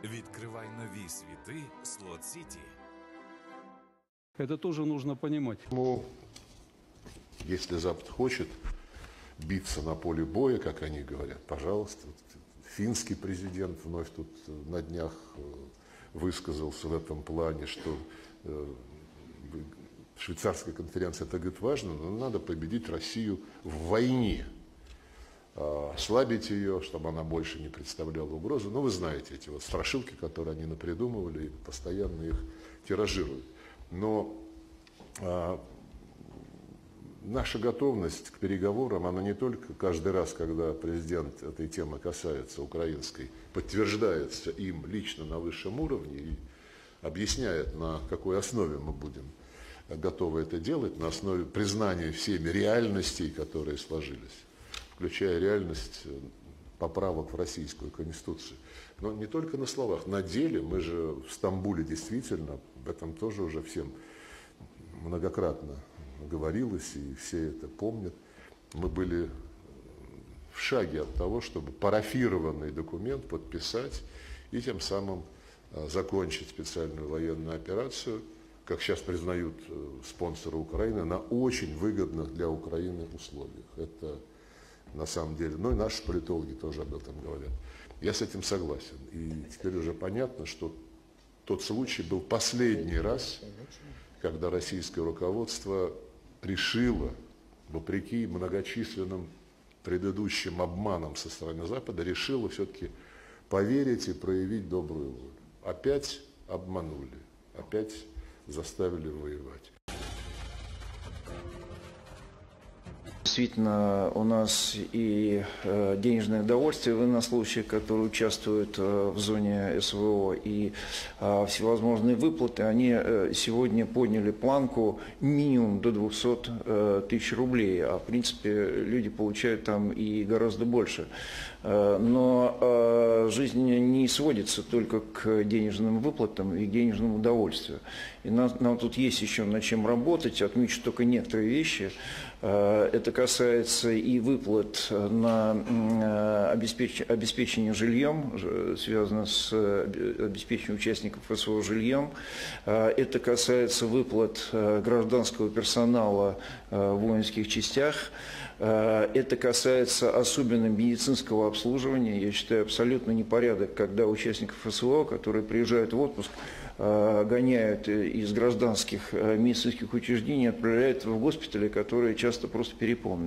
Відкривай нові світи Slot City. Это тоже нужно понимать. Ну, если Запад хочет биться на поле боя, как они говорят, пожалуйста. Финский президент вновь тут на днях высказался в этом плане, что швейцарская конференция, это, говорит, важно, но надо победить Россию в войне. Ослабить ее, чтобы она больше не представляла угрозу. Ну, вы знаете эти вот страшилки, которые они напридумывали, и постоянно их тиражируют. Но наша готовность к переговорам, она не только каждый раз, когда президент этой темы касается украинской, подтверждается им лично на высшем уровне и объясняет, на какой основе мы будем готовы это делать, на основе признания всеми реальностей, которые сложились, включая реальность поправок в Российскую Конституцию. Но не только на словах, на деле. Мы же в Стамбуле действительно, об этом тоже уже всем многократно говорилось, и все это помнят. Мы были в шаге от того, чтобы парафированный документ подписать и тем самым закончить специальную военную операцию, как сейчас признают спонсоры Украины, на очень выгодных для Украины условиях. Это на самом деле, ну и наши политологи тоже об этом говорят. Я с этим согласен. И теперь уже понятно, что тот случай был последний раз, когда российское руководство решило, вопреки многочисленным предыдущим обманам со стороны Запада, решило все-таки поверить и проявить добрую волю. Опять обманули, опять заставили воевать. Действительно, у нас и денежное удовольствие военнослужащих, которые участвуют в зоне СВО, и всевозможные выплаты, они сегодня подняли планку минимум до 200 тысяч рублей, а в принципе люди получают там и гораздо больше. Но жизнь не сводится только к денежным выплатам и к денежному удовольствию. И нам тут есть еще над чем работать. Отмечу только некоторые вещи. Это касается и выплат на обеспечение жильем, связано с обеспечением участников СВО жильем. Это касается выплат гражданского персонала в воинских частях. Это касается особенно медицинского обслуживания. Я считаю, абсолютно непорядок, когда участников СВО, которые приезжают в отпуск, гоняют из гражданских медицинских учреждений, отправляют в госпитали, которые часто просто переполнены.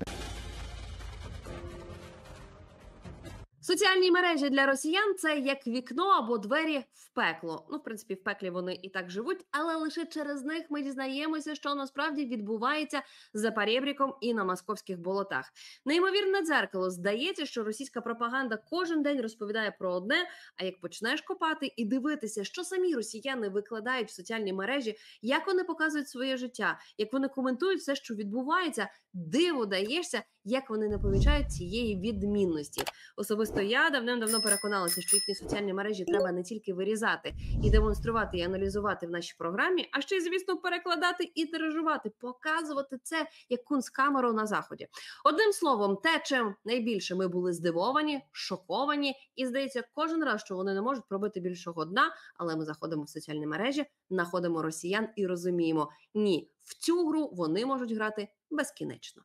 Соціальні мережі для росіян – це як вікно або двері в пекло. Ну, в принципі, в пеклі вони і так живуть, але лише через них ми дізнаємося, що насправді відбувається за перебріком і на московських болотах. Неймовірне дзеркало. Здається, що російська пропаганда кожен день розповідає про одне, а як почнеш копати і дивитися, що самі росіяни викладають в соціальні мережі, як вони показують своє життя, як вони коментують все, що відбувається, диво даєшся, як вони не помічають цієї відмінності. Особисто я давним-давно переконалася, що їхні соціальні мережі треба не тільки вирізати і демонструвати, і аналізувати в нашій програмі, а ще й, звісно, перекладати і тиражувати, показувати це як кунсткамеру на Заході. Одним словом, те, чим найбільше ми були здивовані, шоковані, і здається, кожен раз, що вони не можуть пробити більшого дна, але ми заходимо в соціальні мережі, знаходимо росіян і розуміємо, ні, в цю гру вони можуть грати безкінечно.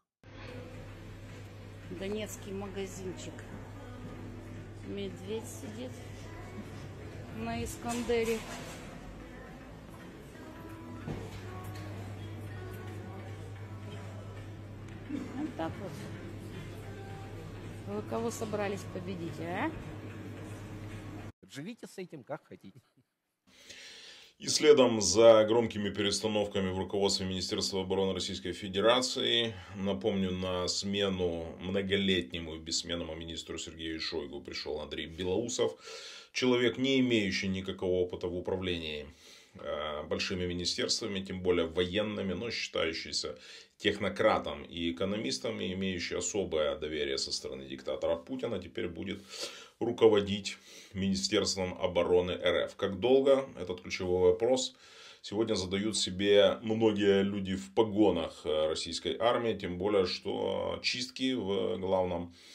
Донецкий магазинчик. Медведь сидит на Искандере. Вот так вот. Вы кого собрались победить, а? Живите с этим как хотите. И следом за громкими перестановками в руководстве Министерства обороны Российской Федерации, напомню, на смену многолетнему и бессменному министру Сергею Шойгу пришел Андрей Белоусов, человек, не имеющий никакого опыта в управлении большими министерствами, тем более военными, но считающийся технократом и экономистом, и имеющий особое доверие со стороны диктатора Путина, теперь будет руководить Министерством обороны РФ. Как долго? Этот ключевой вопрос сегодня задают себе многие люди в погонах российской армии, тем более, что чистки в главном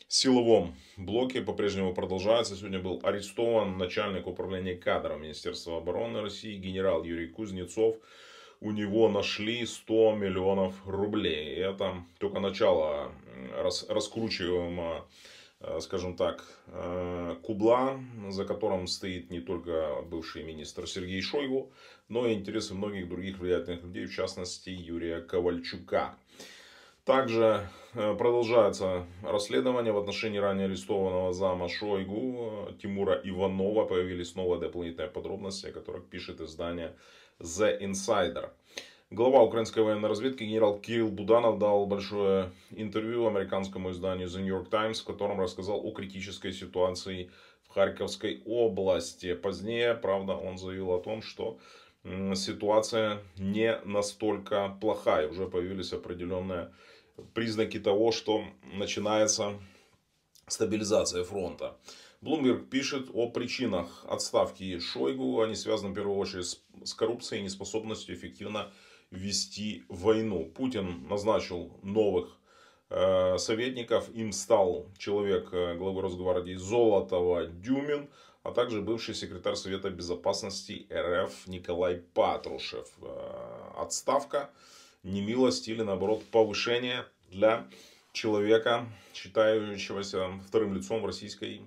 силовом блоке по-прежнему продолжается. Сегодня был арестован начальник управления кадров Министерства обороны России генерал Юрий Кузнецов. У него нашли 100 миллионов рублей. И это только начало раскручиваемого, скажем так, кубла, за которым стоит не только бывший министр Сергей Шойгу, но и интересы многих других влиятельных людей, в частности Юрия Ковальчука. Также продолжается расследование в отношении ранее арестованного зама Шойгу Тимура Иванова. Появились новые дополнительные подробности, о которых пишет издание The Insider. Глава украинской военной разведки генерал Кирилл Буданов дал большое интервью американскому изданию The New York Times, в котором рассказал о критической ситуации в Харьковской области. Позднее, правда, он заявил о том, что ситуация не настолько плохая. Уже появились определенные признаки того, что начинается стабилизация фронта. Bloomberg пишет о причинах отставки Шойгу. Они связаны в первую очередь с коррупцией и неспособностью эффективно вести войну. Путин назначил новых советников. Им стал человек главы Росгвардии Золотова-Дюмин, а также бывший секретарь Совета Безопасности РФ Николай Патрушев. Отставка, немилость или наоборот повышение для человека, считающегося вторым лицом в российской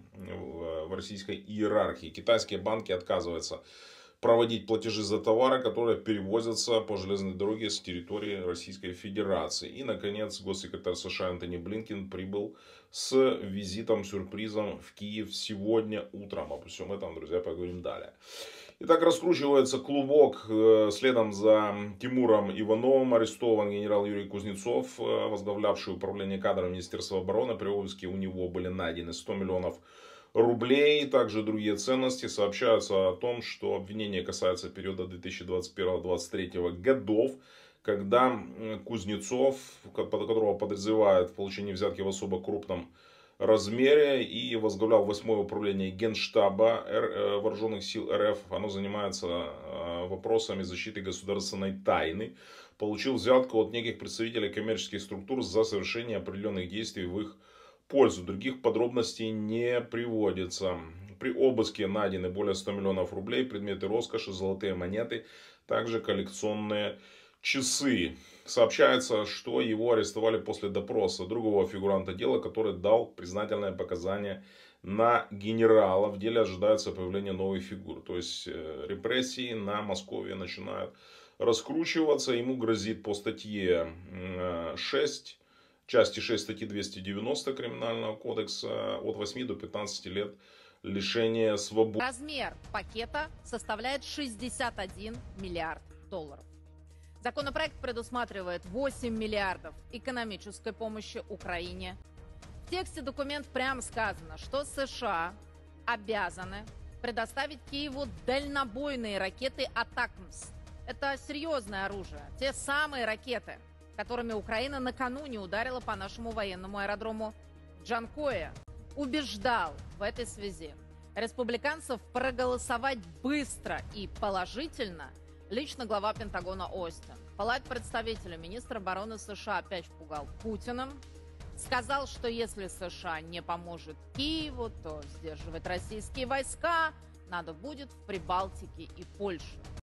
иерархии. Китайские банки отказываются проводить платежи за товары, которые перевозятся по железной дороге с территории Российской Федерации. И, наконец, госсекретарь США Антони Блинкен прибыл с визитом-сюрпризом в Киев сегодня утром. Обо всем этом, друзья, поговорим далее. Итак, раскручивается клубок. Следом за Тимуром Ивановым арестован генерал Юрий Кузнецов, возглавлявший управление кадрами Министерства обороны. При обыске у него были найдены 100 миллионов рублей, также другие ценности. Сообщается о том, что обвинение касается периода 2021-2023 годов, когда Кузнецов, которого подозревают в получении взятки в особо крупном размере, и возглавлял 8-е управление Генштаба Вооруженных сил РФ. Оно занимается вопросами защиты государственной тайны. Получил взятку от неких представителей коммерческих структур за совершение определенных действий в их пользу. Других подробностей не приводится. При обыске найдены более 100 миллионов рублей, предметы роскоши, золотые монеты, также коллекционные часы. Сообщается, что его арестовали после допроса другого фигуранта дела, который дал признательные показания на генерала. В деле ожидается появление новых фигур. То есть репрессии на Москве начинают раскручиваться. Ему грозит по статье 6, части 6 статьи 290 Криминального кодекса от 8 до 15 лет лишения свободы. Размер пакета составляет 61 миллиард долларов. Законопроект предусматривает 8 миллиардов экономической помощи Украине. В тексте документа прямо сказано, что США обязаны предоставить Киеву дальнобойные ракеты «Атакмс». Это серьезное оружие. Те самые ракеты, которыми Украина накануне ударила по нашему военному аэродрому Джанкоя. Убеждал в этой связи республиканцев проголосовать быстро и положительно лично глава Пентагона Остин. Палат представителей министр обороны США опять пугал Путиным. Сказал, что если США не поможет Киеву, то сдерживать российские войска надо будет в Прибалтике и Польше.